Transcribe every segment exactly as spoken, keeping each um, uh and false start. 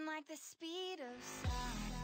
like the speed of sound.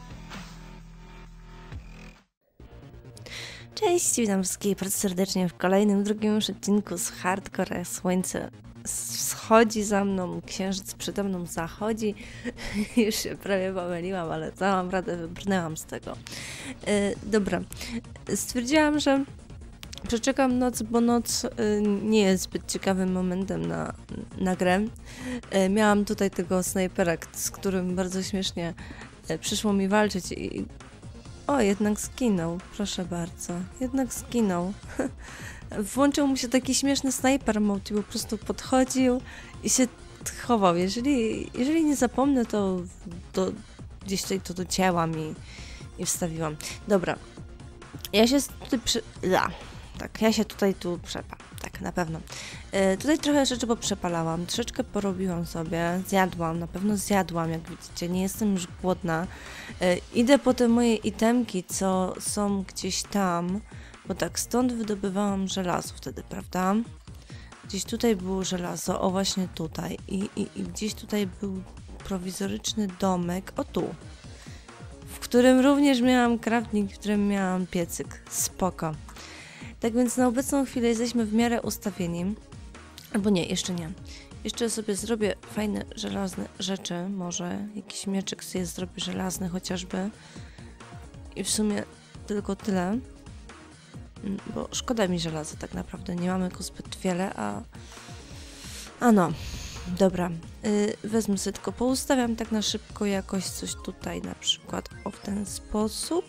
Cześć, witam wszystkich bardzo serdecznie w kolejnym, drugim już odcinku z Hardcore. Słońce wschodzi za mną, księżyc przede mną zachodzi. Już się prawie pomyliłam, ale dałam radę, wybrnęłam z tego. Yy, dobra, stwierdziłam, że przeczekam noc, bo noc y, nie jest zbyt ciekawym momentem na, na grę. Y, miałam tutaj tego snajpera, z którym bardzo śmiesznie y, przyszło mi walczyć i o, jednak zginął, proszę bardzo, jednak zginął. Włączył mu się taki śmieszny sniper mode i po prostu podchodził i się chował. Jeżeli, jeżeli nie zapomnę, to do, gdzieś tutaj to docięłam i, i wstawiłam. Dobra, ja się tutaj przy... Ja. Tak, ja się tutaj tu przepam, tak, na pewno. Yy, tutaj trochę rzeczy poprzepalałam, troszeczkę porobiłam sobie, zjadłam, na pewno zjadłam, jak widzicie, nie jestem już głodna. Yy, idę po te moje itemki, co są gdzieś tam, bo tak, stąd wydobywałam żelazo wtedy, prawda? Gdzieś tutaj było żelazo, o właśnie tutaj, i, i, i gdzieś tutaj był prowizoryczny domek, o tu, w którym również miałam crafting, w którym miałam piecyk, spoko. Tak więc na obecną chwilę jesteśmy w miarę ustawieni, albo nie, jeszcze nie. Jeszcze sobie zrobię fajne, żelazne rzeczy, może jakiś mieczyk sobie zrobię żelazny chociażby. I w sumie tylko tyle, bo szkoda mi żelaza tak naprawdę, nie mamy go zbyt wiele, a... A no, dobra, yy, wezmę sobie tylko, poustawiam tak na szybko jakoś coś tutaj na przykład, o w ten sposób.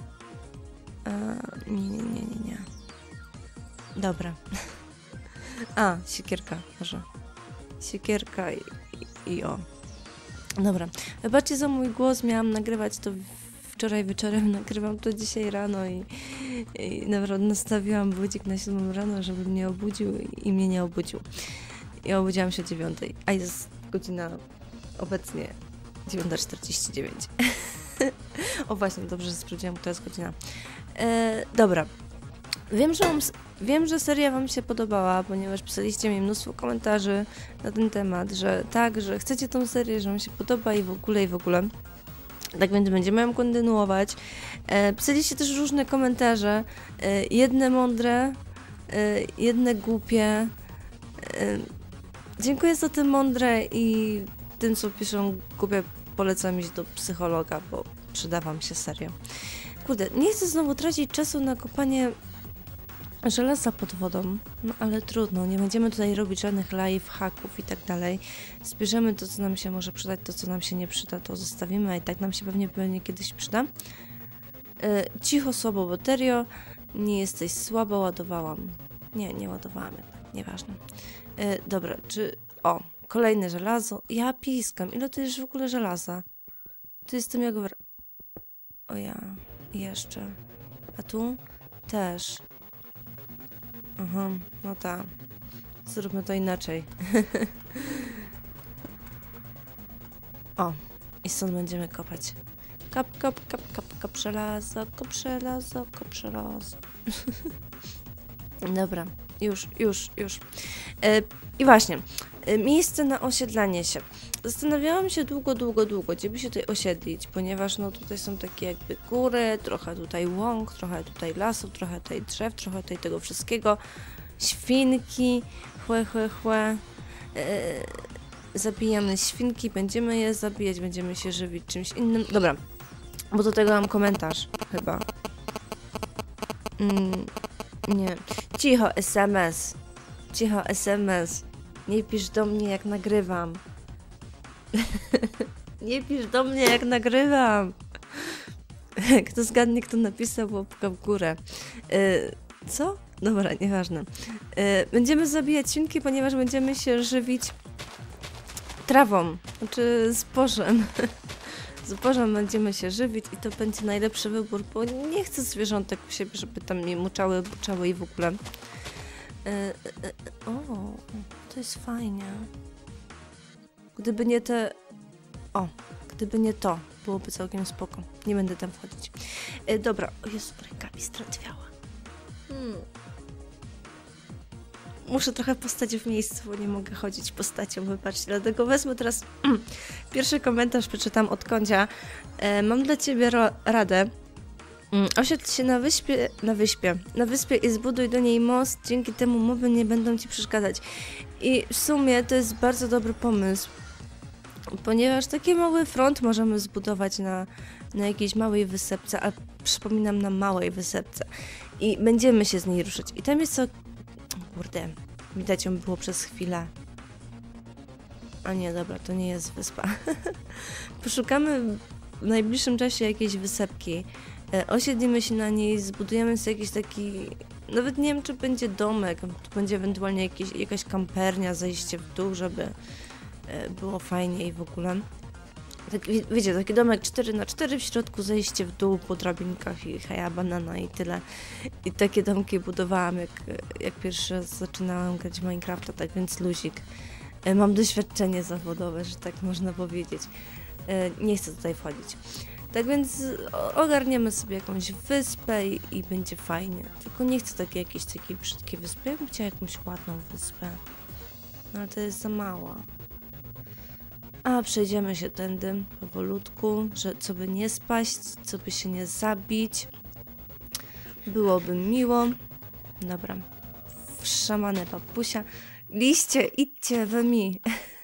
Yy, nie, nie, nie, nie, nie. Dobra. A, siekierka, może. Siekierka i, i, i o. Dobra. Wybaczcie za mój głos, miałam nagrywać to wczoraj wieczorem, nagrywam to dzisiaj rano i, i naprawdę nastawiłam budzik na siódmą rano, żeby mnie obudził i, i mnie nie obudził. I obudziłam się o dziewiątej, a jest godzina obecnie dziewiąta czterdzieści dziewięć. O właśnie, dobrze, że sprawdziłam, która jest godzina. E, dobra. Wiem że, wam, wiem, że seria wam się podobała, ponieważ pisaliście mi mnóstwo komentarzy na ten temat, że tak, że chcecie tą serię, że wam się podoba i w ogóle, i w ogóle. Tak więc będziemy ją kontynuować. E, pisaliście też różne komentarze, e, jedne mądre, e, jedne głupie. E, dziękuję za te mądre i tym, co piszą głupie, polecam iść do psychologa, bo przyda wam się serio. Kurde, nie chcę znowu tracić czasu na kopanie żelaza pod wodą, no ale trudno, nie będziemy tutaj robić żadnych live hacków i tak dalej. Zbierzemy to, co nam się może przydać, to, co nam się nie przyda, to zostawimy, a i tak nam się pewnie, pewnie kiedyś przyda. E, cicho, słabo, baterio, nie jesteś słaba, ładowałam. Nie, nie ładowałam jednak, nieważne. E, dobra, czy... O, kolejne żelazo. Ja piskam, ile to jest w ogóle żelaza? Tu jestem jak... W... O ja, jeszcze. A tu? Też. Aha, no tak. Zróbmy to inaczej. O, i stąd będziemy kopać. Kap, kap, kap, kap, kap, żelazo, kop, żelazo, kop, żelazo. Dobra, już, już, już. E, I właśnie, e, miejsce na osiedlanie się. Zastanawiałam się długo, długo, długo, gdzie by się tutaj osiedlić, ponieważ no tutaj są takie jakby góry, trochę tutaj łąk, trochę tutaj lasów, trochę tutaj drzew, trochę tutaj tego wszystkiego. Świnki, chłe, chłe, chłe. Eee, zabijamy świnki, będziemy je zabijać, będziemy się żywić czymś innym. Dobra, bo do tego mam komentarz chyba. Mm, nie. Cicho, es em es. Cicho, es em es. Nie pisz do mnie jak nagrywam. Nie pisz do mnie jak nagrywam. Kto zgadnie, kto napisał, łapka w górę. Yy, co? Dobra, nieważne. Yy, będziemy zabijać świnki, ponieważ będziemy się żywić trawą, znaczy zbożem. Zbożem będziemy się żywić i to będzie najlepszy wybór, bo nie chcę zwierzątek u siebie, żeby tam mi muczały, buczały i w ogóle. Yy, yy, o, to jest fajnie. Gdyby nie te... O, gdyby nie to, byłoby całkiem spoko. Nie będę tam wchodzić. E, dobra, o Jezu, ręka mi strątwiała. Hmm. muszę trochę postać w miejscu, bo nie mogę chodzić postacią, wybaczcie. Dlatego wezmę teraz pierwszy komentarz, przeczytam od Kądzia. E, mam dla ciebie radę. Osiedl się na wyspie, na wyspie, na wyspie i zbuduj do niej most, dzięki temu moby nie będą ci przeszkadzać. I w sumie to jest bardzo dobry pomysł, ponieważ taki mały front możemy zbudować na, na jakiejś małej wysepce, a przypominam, na małej wysepce. I będziemy się z niej ruszyć. I tam jest co... Kurde, widać ją było przez chwilę. A nie, dobra, to nie jest wyspa. Poszukamy w najbliższym czasie jakiejś wysepki. Osiedlimy się na niej, zbudujemy sobie jakiś taki... Nawet nie wiem, czy będzie domek, to będzie ewentualnie jakieś, jakaś kampernia, zejście w dół, żeby było fajnie i w ogóle. Tak, wiecie, taki domek cztery na cztery, w środku zejście w dół po drabinkach i haja banana i tyle. I takie domki budowałam, jak, jak pierwszy raz zaczynałam grać w Minecrafta, tak więc luzik. Mam doświadczenie zawodowe, że tak można powiedzieć. Nie chcę tutaj wchodzić. Tak więc ogarniemy sobie jakąś wyspę i, i będzie fajnie. Tylko nie chcę takiej jakiejś takiej brzydkiej wyspy. Ja bym chciała jakąś ładną wyspę. No ale to jest za mała. A przejdziemy się tędy powolutku, że co by nie spaść, co by się nie zabić. Byłoby miło. Dobra. Wszamane papusia. Liście, idźcie we mi.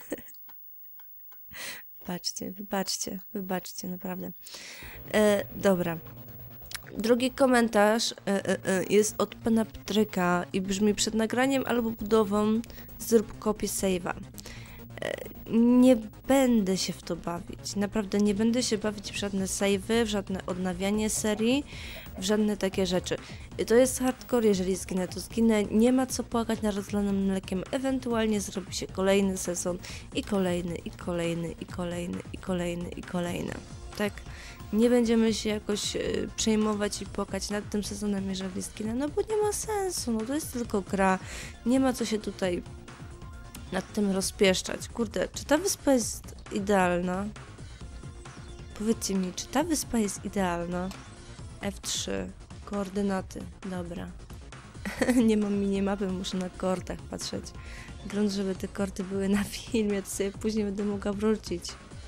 Wybaczcie, wybaczcie, wybaczcie, naprawdę. E, dobra. Drugi komentarz e, e, jest od pana Ptryka i brzmi: przed nagraniem albo budową zrób kopię save'a. E, nie będę się w to bawić. Naprawdę nie będę się bawić w żadne save'y, w żadne odnawianie serii, w żadne takie rzeczy. To jest hardcore, jeżeli zginę, to zginę. Nie ma co płakać nad rozlanym mlekiem. Ewentualnie zrobi się kolejny sezon i kolejny, i kolejny, i kolejny, i kolejny, i kolejny. Tak? Nie będziemy się jakoś y, przejmować i płakać nad tym sezonem, jeżeli zginę, no bo nie ma sensu, no to jest tylko gra. Nie ma co się tutaj nad tym rozpieszczać. Kurde, czy ta wyspa jest idealna? Powiedzcie mi, czy ta wyspa jest idealna? F trzy. Koordynaty. Dobra. Nie mam minimapy, muszę na kortach patrzeć. Grunt, żeby te korty były na filmie, to sobie później będę mogła wrócić.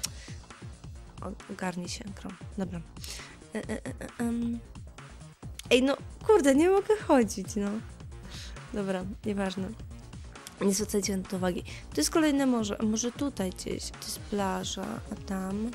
Ogarnij się, Krom. Dobra. E, e, e, um. Ej, no kurde, nie mogę chodzić, no. Dobra, nieważne. Nie zwracajcie na to uwagi. To jest kolejne morze, a może tutaj gdzieś. To jest plaża, a tam...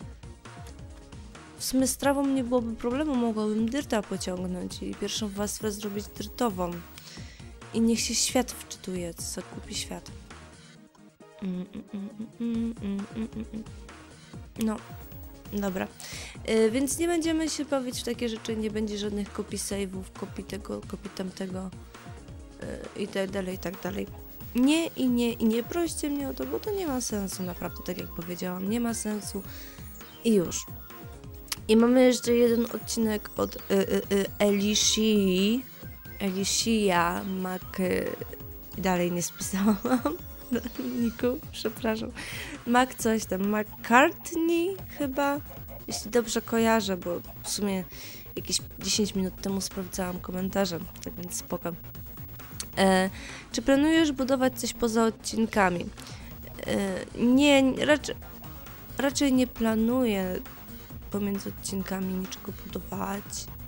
W sumie z trawą nie byłoby problemu, mogłabym dyrta pociągnąć i pierwszą warstwę zrobić dyrtową. I niech się świat wczytuje, co za głupi świat. Mm, mm, mm, mm, mm, mm, mm. No, dobra. Yy, więc nie będziemy się bawić w takie rzeczy, nie będzie żadnych kopii save'ów, kopii tego, kopii tamtego yy, i tak dalej, i tak dalej. Nie i nie, i nie proście mnie o to, bo to nie ma sensu, naprawdę, tak jak powiedziałam, nie ma sensu i już. I mamy jeszcze jeden odcinek od y, y, y, Elishii, Elishia Mac... Dalej nie spisałam. Niku, przepraszam. Mac coś tam, McCartney chyba, jeśli dobrze kojarzę, bo w sumie jakieś dziesięć minut temu sprawdzałam komentarze, tak więc spoko. E, czy planujesz budować coś poza odcinkami? E, nie, raczej, raczej nie planuję pomiędzy odcinkami niczego budować.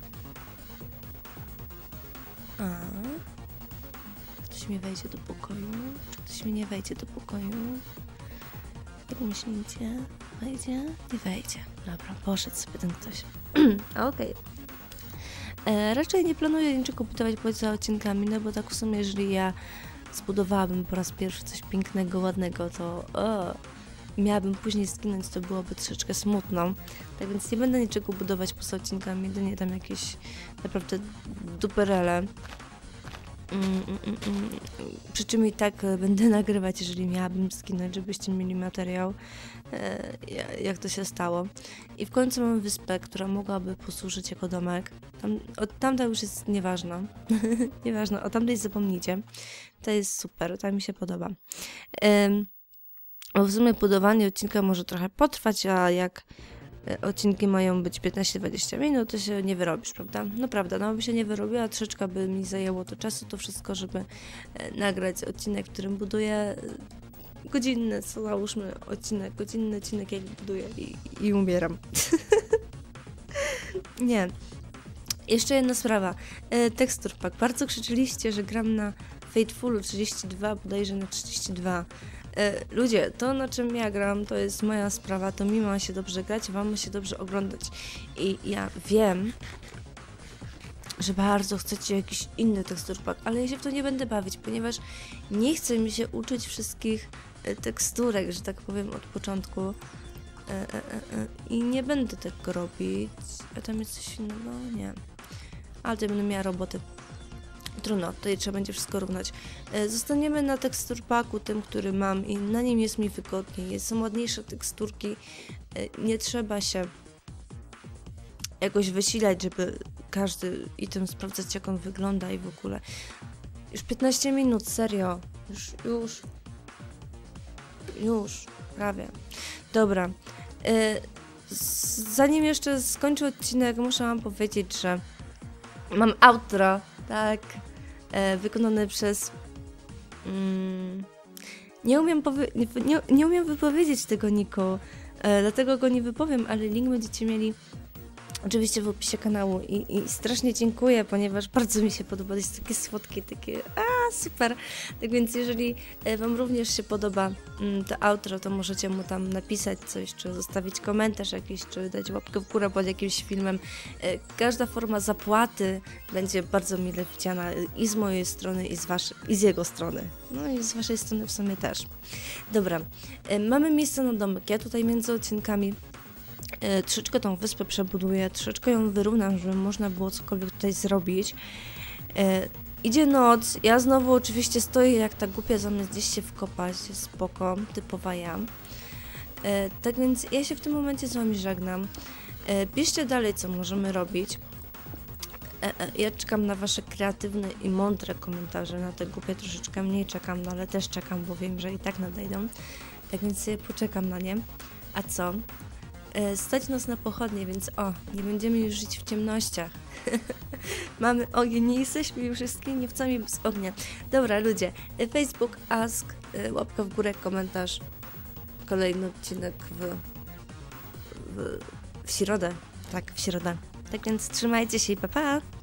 A... Ktoś mi wejdzie do pokoju? Czy ktoś mi nie wejdzie do pokoju? Jak myślicie? Wejdzie? Nie wejdzie. Dobra, poszedł sobie ten ktoś. Okej. Okay. Raczej nie planuję niczego budować poza odcinkami, no bo tak w sumie, jeżeli ja zbudowałabym po raz pierwszy coś pięknego, ładnego, to o, miałabym później zginąć, to byłoby troszeczkę smutno. Tak więc nie będę niczego budować poza odcinkami, jedynie tam jakieś naprawdę duperele. Mm, mm, mm. Przy czym i tak będę nagrywać, jeżeli miałabym zginąć, żebyście mieli materiał, e, jak to się stało. I w końcu mam wyspę, która mogłaby posłużyć jako domek. Tam, od tamta już jest nieważna. Nieważne, o tamtej zapomnijcie. To jest super, ta mi się podoba. E, w sumie budowanie odcinka może trochę potrwać, a jak e, odcinki mają być piętnaście dwadzieścia minut, to się nie wyrobisz, prawda? No prawda, no by się nie wyrobiła, troszeczkę by mi zajęło to czasu, to wszystko, żeby e, nagrać odcinek, w którym buduję e, godzinny, co załóżmy odcinek, godzinny odcinek, jak buduję i, i umieram. Nie. Jeszcze jedna sprawa. E, tekstur pack. Bardzo krzyczyliście, że gram na Fatefulu trzydzieści dwa, bodajże na trzydzieści dwa. E, ludzie, to na czym ja gram, to jest moja sprawa, to mi ma się dobrze grać, wam ma się dobrze oglądać. I ja wiem, że bardzo chcecie jakiś inny tekstur pack, ale ja się w to nie będę bawić, ponieważ nie chce mi się uczyć wszystkich e, teksturek, że tak powiem, od początku. E, e, e, e, I nie będę tego robić. A tam jest coś innego? Nie. Ale to będę miała roboty. Trudno, tutaj trzeba będzie wszystko równać. E, zostaniemy na teksturpaku, tym, który mam i na nim jest mi wygodniej. Jest, są ładniejsze teksturki. E, nie trzeba się jakoś wysilać, żeby każdy item sprawdzać, jak on wygląda i w ogóle. Już piętnaście minut, serio. Już, już. Już, prawie. Dobra. E, zanim jeszcze skończę odcinek, muszę wam powiedzieć, że mam outro, tak, e, wykonane przez... Mm, nie, umiem nie, nie, nie umiem wypowiedzieć tego niku, e, dlatego go nie wypowiem, ale link będziecie mieli oczywiście w opisie kanału i, i strasznie dziękuję, ponieważ bardzo mi się podoba, jest takie słodkie, takie a super. Tak więc jeżeli wam również się podoba mm, to outro, to możecie mu tam napisać coś, czy zostawić komentarz jakiś, czy dać łapkę w górę pod jakimś filmem. E, każda forma zapłaty będzie bardzo mile widziana i z mojej strony, i z waszej, i z jego strony. No i z waszej strony w sumie też. Dobra, e, mamy miejsce na domek. Ja tutaj między odcinkami E, troszeczkę tą wyspę przebuduję, troszeczkę ją wyrównam, żeby można było cokolwiek tutaj zrobić. E, idzie noc, ja znowu oczywiście stoję jak ta głupia zamiast gdzieś się wkopać, spoko, typowa ja. E, tak więc ja się w tym momencie z wami żegnam. E, piszcie dalej, co możemy robić. E, e, ja czekam na wasze kreatywne i mądre komentarze, na te głupie troszeczkę mniej czekam, no ale też czekam, bo wiem, że i tak nadejdą. Tak więc sobie poczekam na nie. A co? Stać nas na pochodnie, więc o, nie będziemy już żyć w ciemnościach. Mamy ogień, nie jesteśmy już wszystkimi niewcami bez ognia. Dobra, ludzie, Facebook, ask, łapka w górę, komentarz. Kolejny odcinek w, w, w środę. Tak, w środę. Tak więc trzymajcie się i pa pa!